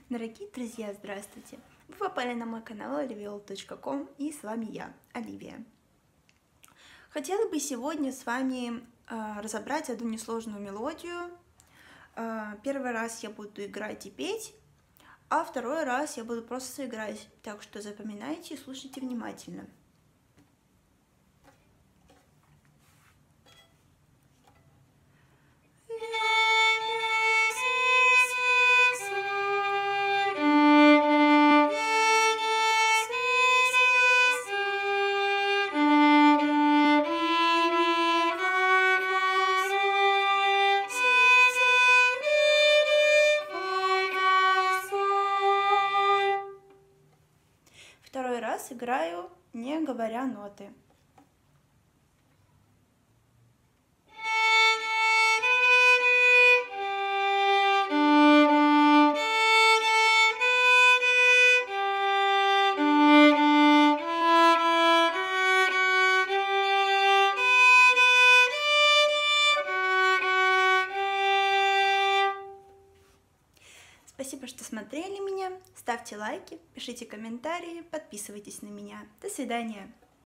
Дорогие друзья, здравствуйте! Вы попали на мой канал oliviol.com, и с вами я, Оливия. Хотела бы сегодня с вами разобрать одну несложную мелодию. Первый раз я буду играть и петь, а второй раз я буду просто играть. Так что запоминайте и слушайте внимательно. Второй раз играю, не говоря ноты. Спасибо, что смотрели меня. Ставьте лайки, пишите комментарии, подписывайтесь на меня. До свидания.